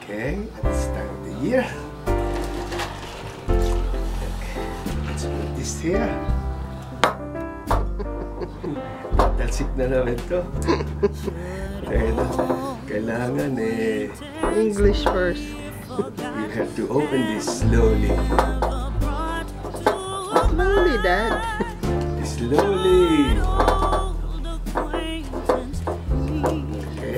Okay, at this time of the year. Let's put this here. Talsik na naman ito. Kailangan English first. you have to open this slowly. Slowly, Dad. Slowly. Okay.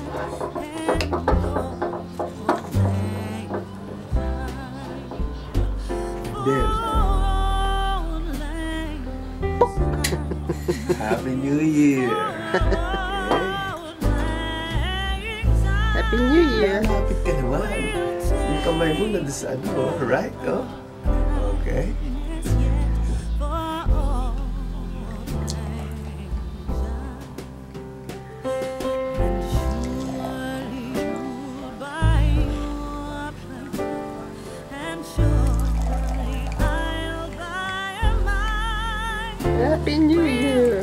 There. Happy New Year. Okay. Happy New Year. Malapit ka naman. Yung kamay mo na sa ano, right? Oh? Okay. Happy New Year.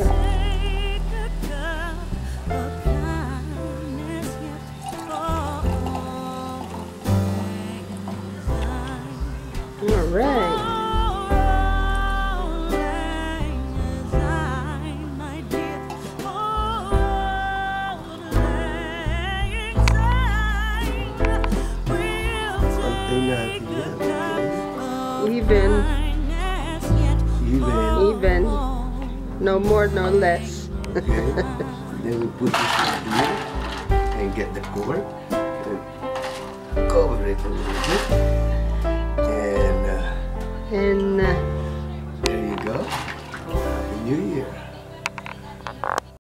All right. Even. Even. No more, no less. Okay. Then we put this in here and get the cord and cover it a little bit. And And there you go.